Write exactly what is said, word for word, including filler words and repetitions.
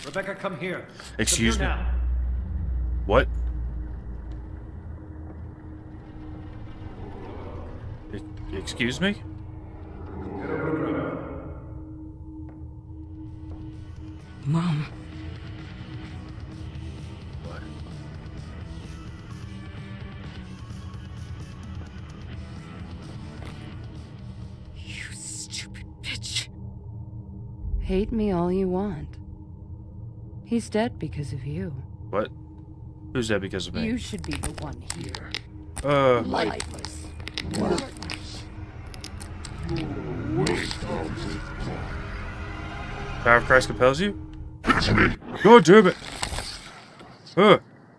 Rebecca, come here. Excuse come here me. Now. What? E excuse me? Mom. What? You stupid bitch. Hate me all you want. He's dead because of you. What? Who's that because of me? You should be the one here. Uh. Lifeless. Worthless. Power of Christ compels you? God damn it! Uh.